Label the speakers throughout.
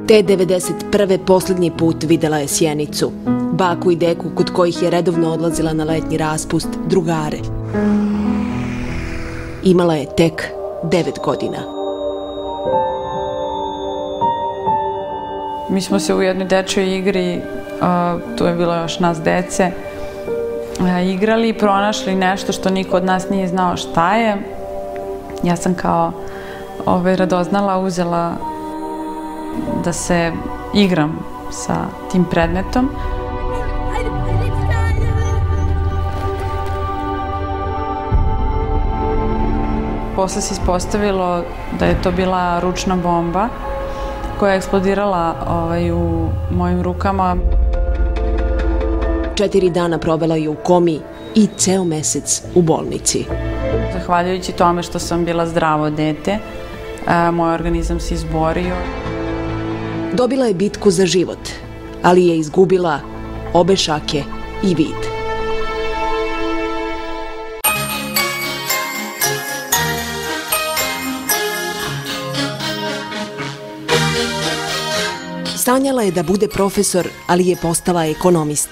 Speaker 1: Te 91. posljednji put videla je Sjenicu, baku i deku kod kojih je redovno odlazila na letnji raspust, drugare. Imala je tek 9 godina.
Speaker 2: Mi smo se u jednoj dečjoj igri, tu je bilo još nas dece, igrali i pronašli nešto što niko od nas nije znao šta je. Ja sam kao radoznala uzela da se igram sa tim predmetom. Posle se ispostavilo da je to bila ručna bomba koja je eksplodirala u mojim rukama.
Speaker 1: 4 dana provela je u komi i ceo mesec u bolnici.
Speaker 2: Zahvaljujući tome što sam bila zdravo dete, moj organizam se izborio.
Speaker 1: Dobila je bitku za život, ali je izgubila obe šake i vid. Sanjala je da bude profesor, ali je postala ekonomista.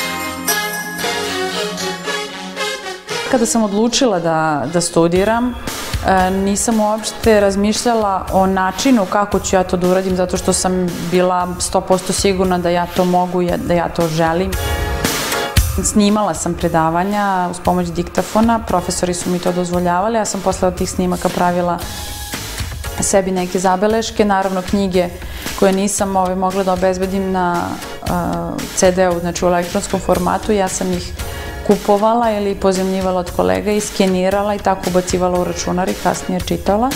Speaker 2: Kada sam odlučila da studiram, nisam uopšte razmišljala o načinu kako ću ja to da uradim, zato što sam bila 100% sigurna da ja to mogu i da ja to želim. Snimala sam predavanja uz pomoć diktafona, profesori su mi to dozvoljavali, ja sam posle od tih snimaka pravila sebi neke zabeleške, naravno knjige koje nisam mogla da obezbedim na CD-u, znači u elektronskom formatu, ja sam ih kupovala ili pozemljivala od kolega i skenirala i tako ubacivala u računar i kasnije čitala.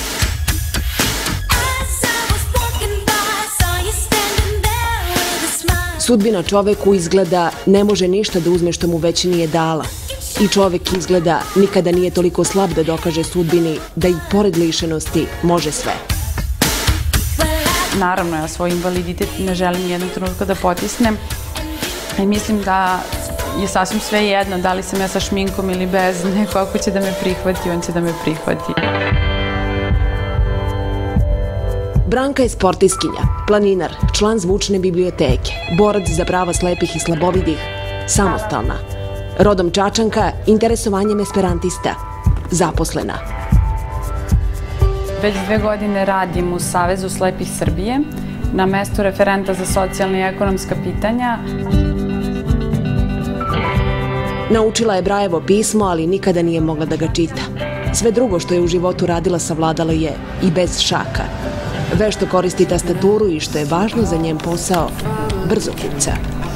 Speaker 1: Sudbina čoveku izgleda ne može ništa da uzme što mu već nije dala. I čovek izgleda nikada nije toliko slab da dokaže sudbini da i pored lišenosti može sve.
Speaker 2: Naravno, ja svoj invaliditet ne želim jednog trenutka da potisnem i mislim da je sasvim sve jedno, da li sam ja sa šminkom ili bez, neko ako će da me prihvati, on će da me prihvati.
Speaker 1: Branka je sportiskinja, planinar, član zvučne biblioteke, borac za prava slepih i slabovidih, samostalna. Rodom Čačanka, interesovanjem esperantista, zaposlena.
Speaker 2: Već 2 godine radim u Savezu slepih Srbije na mestu referenta za socijalne i ekonomska pitanja.
Speaker 1: Naučila je Brajevo pismo, ali nikada nije mogla da ga čita. Sve drugo što je u životu radila savladala je i bez šaka. Vešto koristi tastaturu i što je važno za njen posao, brzo kuca.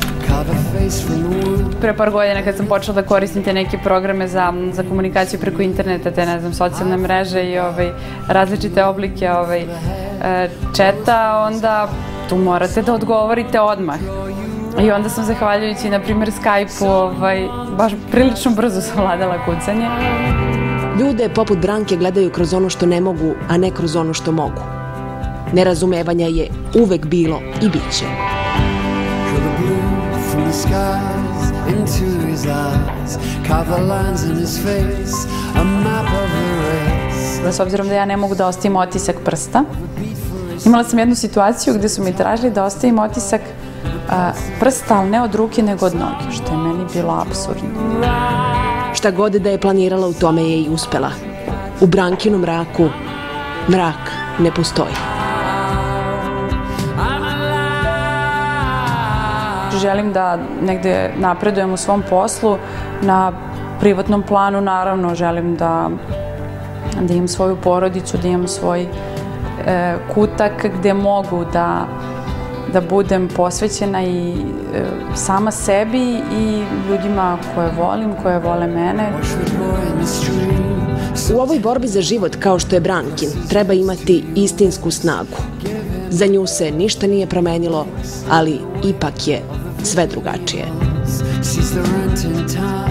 Speaker 2: Pre par godina kad sam počela da koristim te neke programe za komunikaciju preko interneta, te socijalne mreže i različite oblike četa, onda tu morate da odgovorite odmah. I onda sam, zahvaljujući, na primjer, Skype-u, baš prilično brzo savladala kucanje.
Speaker 1: Ljude poput Branke gledaju kroz ono što ne mogu, a ne kroz ono što mogu. Nerazumevanja je uvek bilo i bit će.
Speaker 2: S obzirom da ja ne mogu da ostavim otisak prsta, imala sam jednu situaciju gde su mi tražili da ostavim otisak prsta, ali ne od ruke nego od noge, što je meni bilo apsurdno.
Speaker 1: Šta god da je planirala, u tome je i uspela. U Brankinom mraku mrak ne postoji.
Speaker 2: Želim da negde napredujem u svom poslu, na privatnom planu naravno želim da imam svoju porodicu, da imam svoj kutak gde mogu da budem posvećena i sama sebi i ljudima koje volim, koje vole mene.
Speaker 1: U ovoj borbi za život, kao što je Brankin, treba imati istinsku snagu. Za nju se ništa nije promenilo, ali ipak je sve drugačije.